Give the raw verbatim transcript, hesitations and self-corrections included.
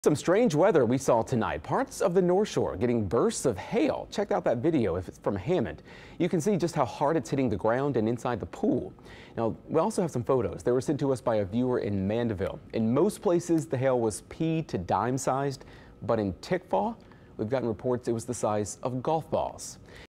Some strange weather we saw tonight. Parts of the North Shore getting bursts of hail. Check out that video if it's from Hammond. You can see just how hard it's hitting the ground and inside the pool. Now, we also have some photos. They were sent to us by a viewer in Mandeville. In most places, the hail was pea to dime sized, but in Tickfaw, we've gotten reports it was the size of golf balls.